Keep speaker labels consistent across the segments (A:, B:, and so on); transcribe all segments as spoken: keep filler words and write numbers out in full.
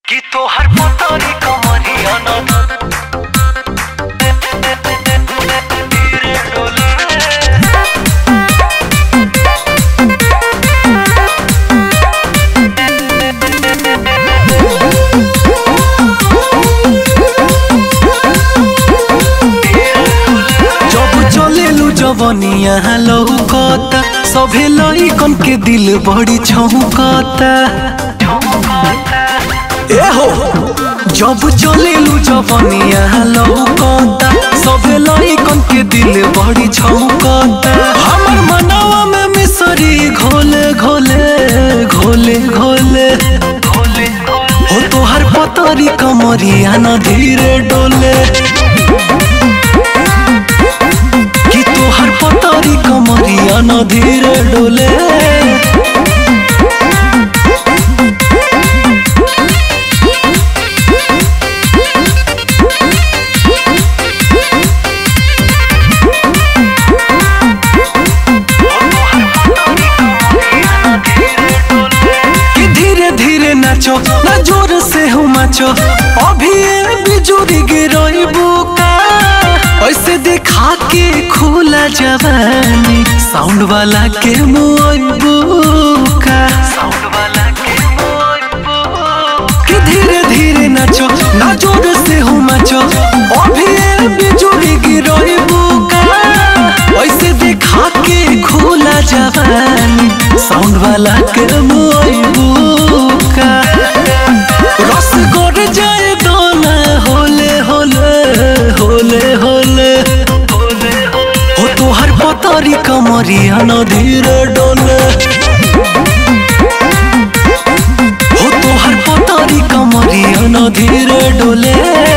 A: कि तोहर पतरी कमरिया न धीरे डोले।
B: जब चलेलू जवनिया लौकता सभे लइकन के दिल बड़ी छौकता। ए हो जब चलेलू जवनिया लौकता सभे लइकन के दिल बड़ी छौकता। हमर मनवा में मिसरी घोले घोले घोले घोले हो तोहर पतरी कमरिया न धीरे डोले। कि तोहर पतरी कमरिया न धीरे डोले। नाचो ना जोर से हो माचो अभी बिजुरी गिरोइबू का ऐसे देखा के खुला जवानी साउंड वाला के मोइबू का। साउंड वाला के मोइबू कि धीरे धीरे नाचो ना जोर से हो माचो अभी बिजुरी गिरोइबू का ऐसे देखा के खुला जवानी साउंड वाला के मोइबू का। रस गोर जाए दोना होले होले होले होले हो तोहर पतरी कमरिया न धीरे डोले। हो तोहर पतरी कमरिया न धीरे डोले।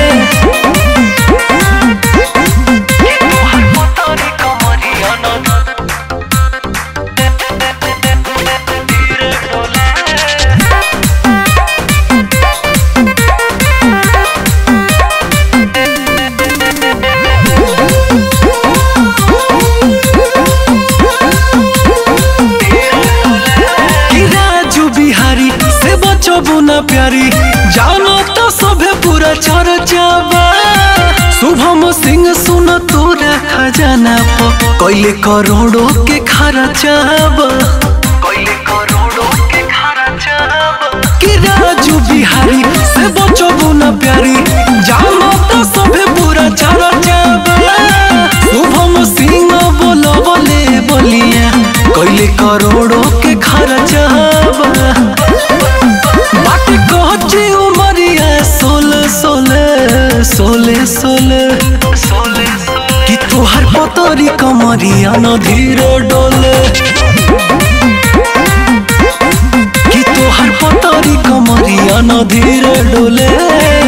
B: बुना प्यारी जानो तो सभे पूरा चर्चाबा। शुभम सिंह सुन तोरा खजाना प कइले करोड़ों के खर्चाबा। कइले करोड़ों के खर्चाबा कि राजू बिहारी से बचो बुना प्यारी जानो तो सभे पूरा चर्चाबा। शुभम सिंह बोलो बोले बोलिया कइले करोड़ों के खर्चाबा। सोले सोले सोले सोले कि तोहर पतरी कमरिया न धीरे डोले। कि तोहर पतरी कमरिया न धीरे डोले।